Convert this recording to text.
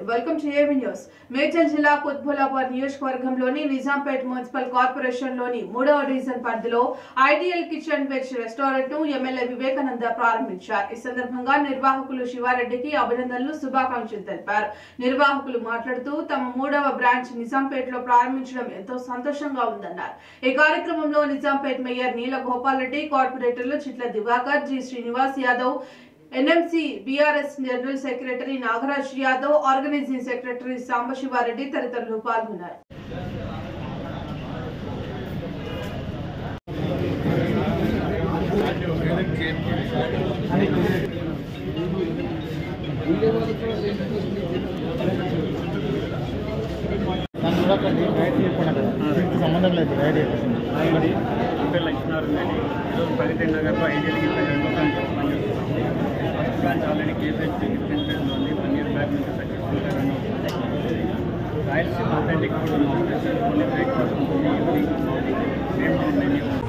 Welcome to A V news. Medchal జిల్లా కుత్బుల్లాపూర్ నియోజకవర్గంలోని Nizampet municipal corporation లోని 3వ డివిజన్ పరిధిలో ఐడియల్ కిచెన్ వెజ్ రెస్టారెంట్ ను ఎమ్మెల్యే వివేకానంద ప్రారంభించారు. ఈ సందర్భంగా నిర్వాహకులు శివారెడ్డికి అభినందనలు, శుభాకాంక్షలు తెలిపారు. నిర్వాహకులు మాట్లాడుతూ తమ 3వ బ్రాంచ్ నిజాంపేట్ లో ప్రారంభించడం ఎంతో సంతోషంగా ఉందన్నారు. ఈ కార్యక్రమంలో నిజాంపేట్ మేయర్ నీల గోపాల్ రెడ్డి, కార్పొరేటర్లు Chitla Divakar, G Srinivas Yadav, NMC BRS general secretary Nagaraj Yadav, organizing secretary Sambasiva Reddy తదితరులు పాల్గొన్నారు. సంబంధం లేదు. లక్ష్మీనారాయణ ప్రగతి నగర్లో ఐడియల్కి బ్రాంచ్ ఆల్రెడీ కేసెస్ ఉంది. 1 year బ్యాక్ నుంచి సక్సెస్ఫుల్గా రన్ అవుతుంది. రాయలసీమ అథెంటిక్ కూడా only breakfast evening morning same menu.